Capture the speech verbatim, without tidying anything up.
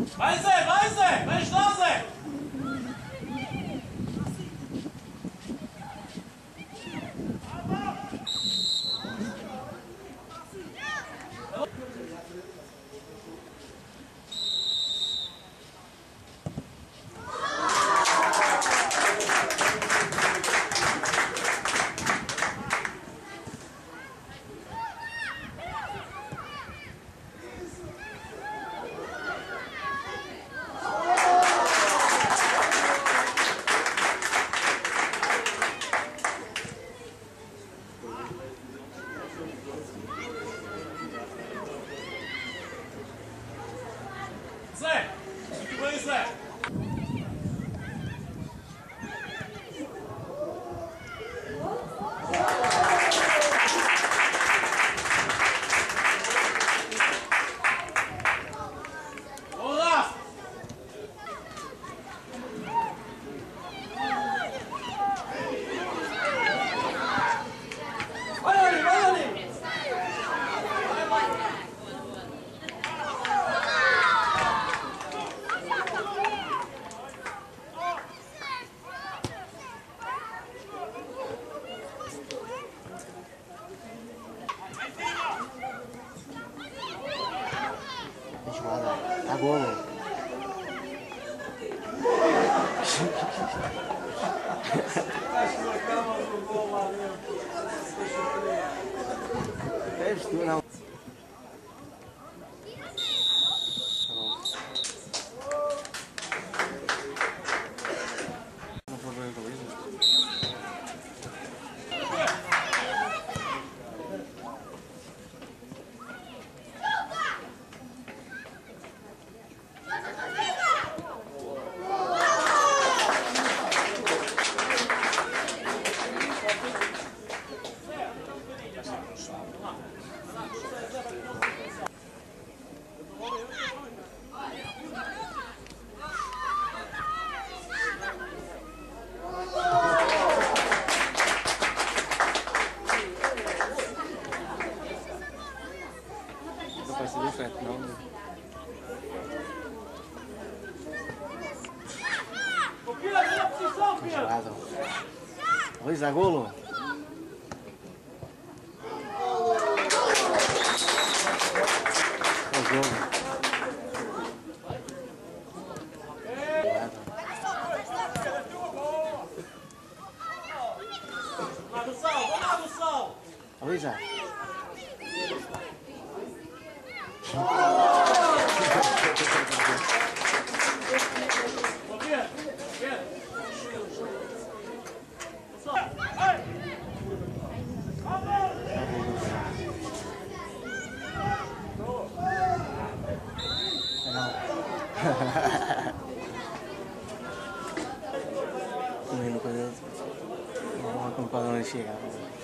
Vai, Zé, vai, Zé! Vai ajudar, Zé! Zé! Muito bem, Zé! Olá! Vai ali, vai ali! Tá golo. Deves tu, não. Não foi bem com isso. Vai ser diferente, não? Congelado. Luiz, a golo. É golo. Lá do sol, vamos lá do sol! Luísa. O menino quando ele não acompanha onde chegava.